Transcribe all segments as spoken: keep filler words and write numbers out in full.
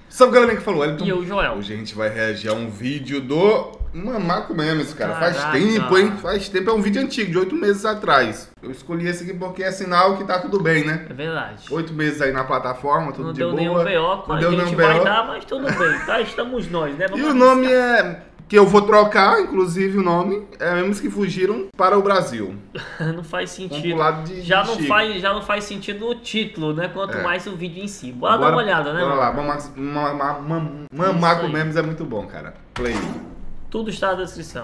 Salve, galera que falou, Elton. E eu, Joel. Hoje a gente vai reagir a um vídeo do Mamaco Memes, cara. Caraca. Faz tempo, hein? Faz tempo, é um vídeo antigo, de oito meses atrás. Eu escolhi esse aqui porque é sinal que tá tudo bem, né? É verdade. Oito meses aí na plataforma, tudo Não de deu boa. nenhum B O, Não a deu gente nenhum vai B O. dar, mas tudo bem, tá? Estamos nós, né? Vamos E o nome é... que eu vou trocar, inclusive o nome, é Memes que Fugiram para o Brasil. Não faz sentido. lado de, já, de não Chico. faz, já não faz sentido o título, né? Quanto É. mais o vídeo em si. Bora, dar uma olhada, né? Bora mano? lá, Mamaco, Mamaco, Mamaco, Mamaco Memes é muito bom, cara. Play. Tudo está na descrição.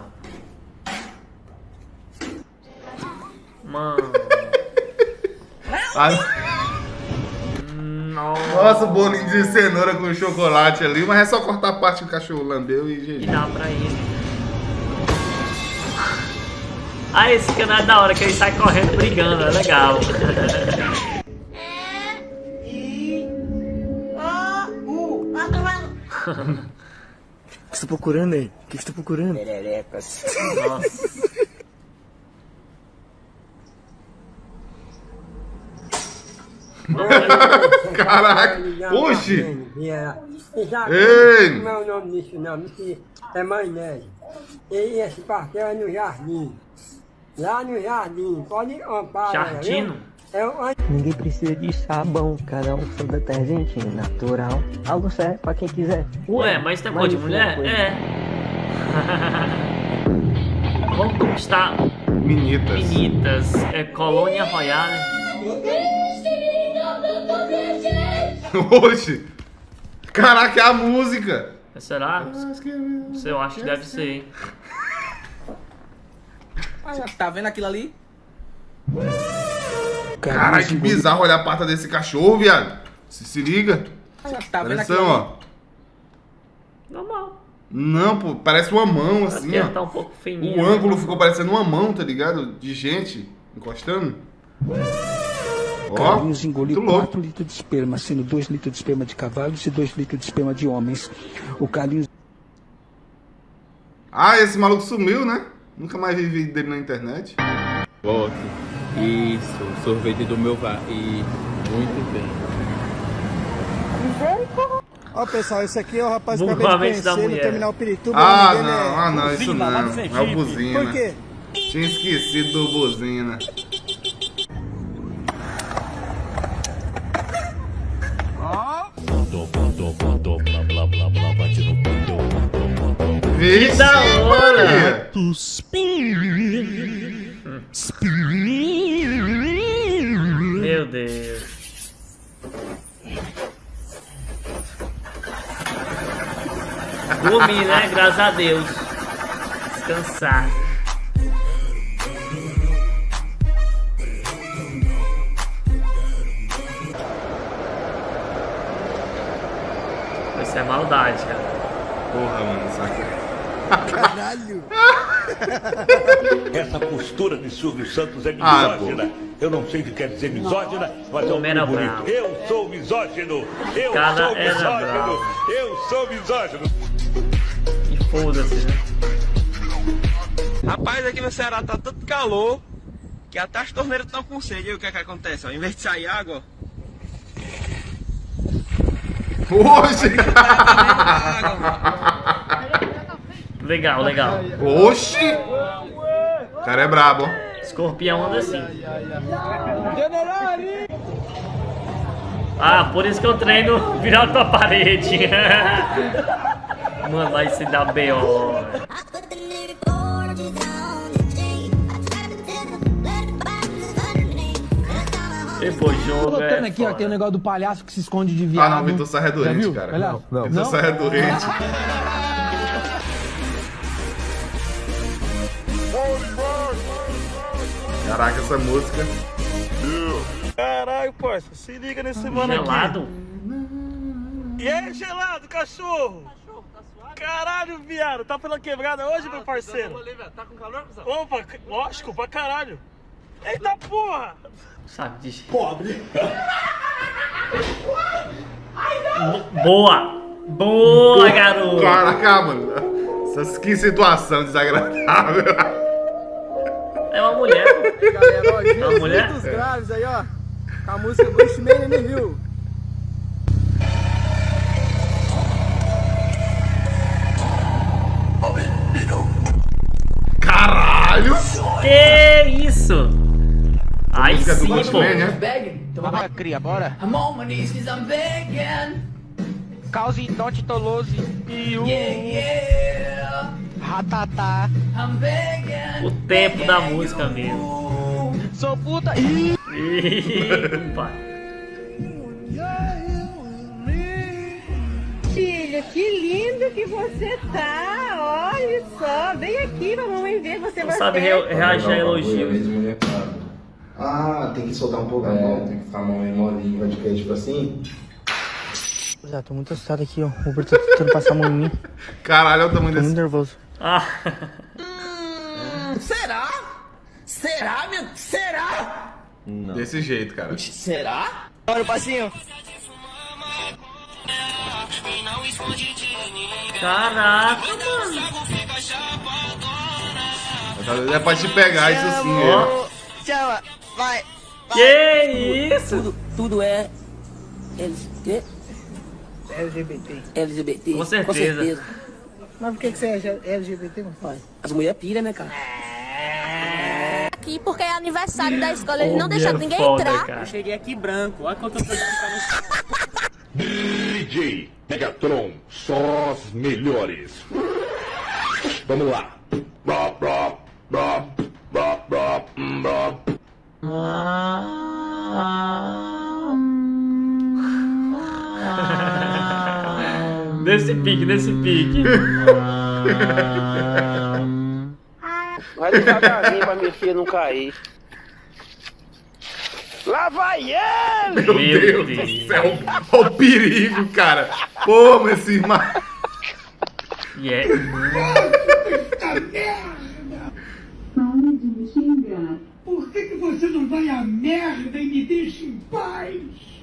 Mano. Ah, Nossa. nossa, o bolinho de cenoura com chocolate ali, mas é só cortar a parte que o cachorro lambeu e E G G. dá pra ele. Ah, esse canal é da hora, que ele sai correndo brigando, é legal. O que você tá procurando aí? O que você tá procurando? Pererecas. Nossa. Caraca! Oxi! Ei! Ei! Não é o nome disso não, isso é maionese. E esse parquel é no jardim. Lá no jardim, pode comprar. Jardino? É o Ninguém precisa de sabão, cada um seu detergente natural. Algo serve pra quem quiser. Ué, mas tem cor de isso mulher? não É. Vamos conquistar Menitas. Menitas. É Colônia Royale. Oxi! Caraca, é a música! Será? Isso eu acho que deve ser, hein? Tá vendo aquilo ali? Caralho, que bizarro olhar a pata desse cachorro, viado. Se, se liga. Tá vendo Atenção, aquilo ali? ó. Normal. Não, pô, parece uma mão assim, Aqui ó. tá um pouco fininho. O ângulo ficou parecendo uma mão, tá ligado? De gente encostando. Ó, Carlinhos engoliu muito louco. quatro litros de esperma, sendo dois litros de esperma de cavalos e dois litros de esperma de homens. O Carlinhos... Ah, esse maluco sumiu, né? Nunca mais vi vídeo dele na internet. Voto. Isso, sorvete do meu va... E muito bem. Ó, pessoal, esse aqui é o rapaz que Vamos acabei de com a mente da conhecer no mulher. terminal Pirituba. Ah, o nome dele não, é... ah, não, isso Buzina, lá do não. É Sergipe. o Buzina. Por quê? Tinha esquecido do Buzina. Vixe, Que da hora! Maria. Meu Deus. Dormir, né? Graças a Deus. Descansar. Isso é maldade, cara. Porra, mano, saca. Essa postura de Silvio Santos é Ah, misógina. Eu não sei o que quer dizer misógina, mas é um Era nome bravo. bonito. Eu sou misógino. Eu Cara, sou era misógino. bravo. Eu sou misógino. E foda-se, né? Rapaz, aqui no Ceará tá tanto calor que até as torneiras estão com sede. E o que é que acontece? Ó, em vez de sair água, Oxi! Legal, legal. Oxi! O cara é brabo, ó. Escorpião anda assim. Ah, por isso que eu treino virado pra parede. Mano, vai se dar B O. E pô, jogo Colocando é aqui, ó, foda. tem o negócio do palhaço que se esconde de viado. Ah, não, Vitor Sarra é Já doente, viu? cara. Olha lá. Não, Vitor Não? Sarra é doente. Caraca, essa música. Caralho, parça, se liga nesse mano aqui. Gelado? E aí, gelado, cachorro? Caralho, viado, tá pela quebrada hoje, meu parceiro? tá com calor, cuzão? Opa, lógico, pra caralho. Eita porra! Sabe de pobre. Boa! Boa, garoto! Caraca, mano. Essas, que situação desagradável. É uma mulher. Galera, ó, É uma mulher? gritos graves aí, ó. Com a música Ghost Man in the Hill. música é do sim, Gucci pô. Mane, né? Bora, cria, bora. I'm on my knees cause I'm begging. Cause don't tolose. E o... Yeah, yeah. Ratatá. I'm begging. O tempo da música mesmo. Sou puta. Ih. Ih, pai. Filho, que lindo que você tá! Olha só, vem aqui pra mamãe ver você Não sabe re reagir a elogio. Ah, tem que soltar um pouco a mão, tem que ficar a mão meio molinha, vai de que tipo assim. Já tô muito assustado aqui, ó. O Uber tá tentando passar a mão em mim. Caralho, olha o tamanho Tô desse. muito nervoso. Ah. Hum, será? Será, meu? Será? Não. Desse jeito, cara. Será? Olha o passinho. Caraca, mano. É pra te pegar isso sim, ó. Chama, vai. Que isso? Tudo, tudo é L G B T. L G B T. Com certeza. Com certeza. Mas por que que você é L G B T, mano? As mulheres pira, né, cara? Aqui porque é aniversário da escola, eles não Ô, deixaram minha ninguém foda, entrar. cara. Eu cheguei aqui branco, olha quanto eu tô D J Megatron, só as melhores. Vamos lá. Rob, rob, rob, rob, rob, rob. Desse pique, desse pique. Vai devagarzinho pra minha filha não cair. Lá vai ele! Meu Deus, Deus do céu. Olha o perigo, cara. Pô, mas esse mar... Yeah. Para de me xingar. Por que que você não vai à merda e me deixa em paz?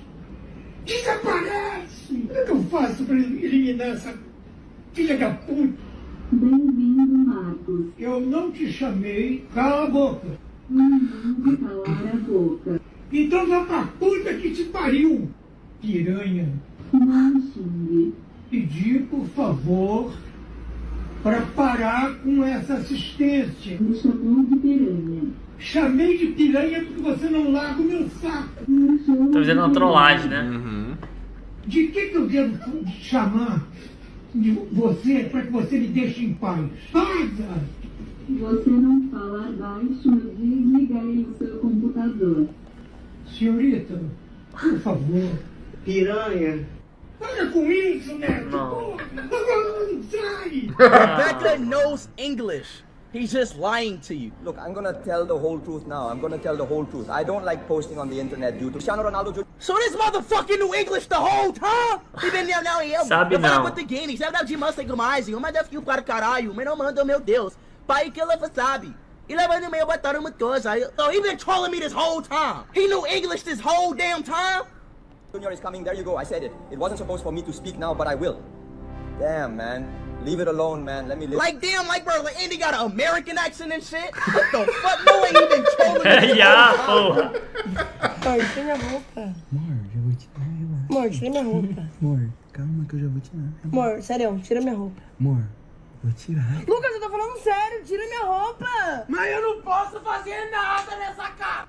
Desaparece! O que eu faço pra eliminar essa filha da puta? Bem-vindo, Marcos. Eu não te chamei. Cala a boca. Não, calar a boca. Então vá pra puta que te pariu, piranha. Não xingue. Pedi, por favor, para parar com essa assistência. Me chamou de piranha. Chamei de piranha porque você não larga o meu saco. Tô fazendo uma trollagem, né? Uhum. De que que eu devo chamar de você para que você me deixe em paz? Vaza! Você não fala baixo, mas desliga aí o seu computador. Senhorita, por favor. Piranha. Para com isso, né? Não. Sai! Becca knows English. He's just lying to you. Look, I'm gonna tell the whole truth now. I'm gonna tell the whole truth. I don't like posting on the internet due to Cristiano Ronaldo Junior So this motherfucker knew English the whole time? He been there now e eu. Sabe eu não. com Guinness, sabe da Dimã sem mais, uma deve ficar para caralho, mas não manda, meu Deus. Pai que ela sabe. E levando meio botar uma coisa. So he been trolling me this whole time. He knew English this whole damn time. Junior is coming. There you go. I said it. It wasn't supposed for me to speak now, but I will. Damn, man. Leave it alone, man. Let me live. Like damn, like bro, like Andy got an American accent and shit. What the fuck? No way he been trolling me. Yeah, porra. Amor, tira minha roupa. Amor, já vou tirar ela. Amor, tira minha roupa. Amor, calma que eu já vou tirar. Amor, sério, tira minha roupa. Amor, vou tirar. Lucas, eu tô falando sério, tira minha roupa. Mas eu não posso fazer nada nessa cara.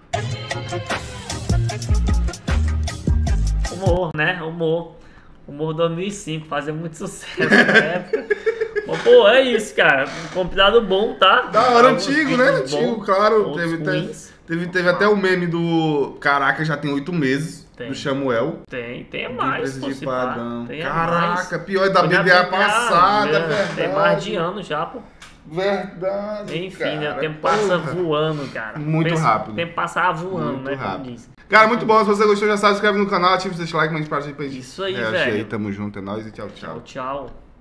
Humor, né? Humor. Humor dois mil e cinco, fazia muito sucesso na época. Mas, pô, é isso, cara. Um compilado bom, tá? Da hora, Alguns antigo, né? vídeos Antigo, bons, claro. outros Teve, teve, ruins. teve, teve até o meme do... Caraca, já tem oito meses. Tem. Do Samuel. Tem, tem De mais, Preço pô, de se pá. Padrão. Tem Caraca, mais. pior é da Foi na B D A B D A, passada, né? verdade. Tem mais de ano já, pô. Verdade, Enfim, cara. né? O tempo passa Porra. voando, cara. Muito Pensa- rápido. O tempo passava voando, Muito né? como rápido. diz. Cara, muito bom. Se você gostou, já sabe, se inscreve no canal, ativa o seu like, mande para a gente. Isso aí, reagir velho. aí, tamo junto, é nóis e tchau, tchau. Tchau, tchau.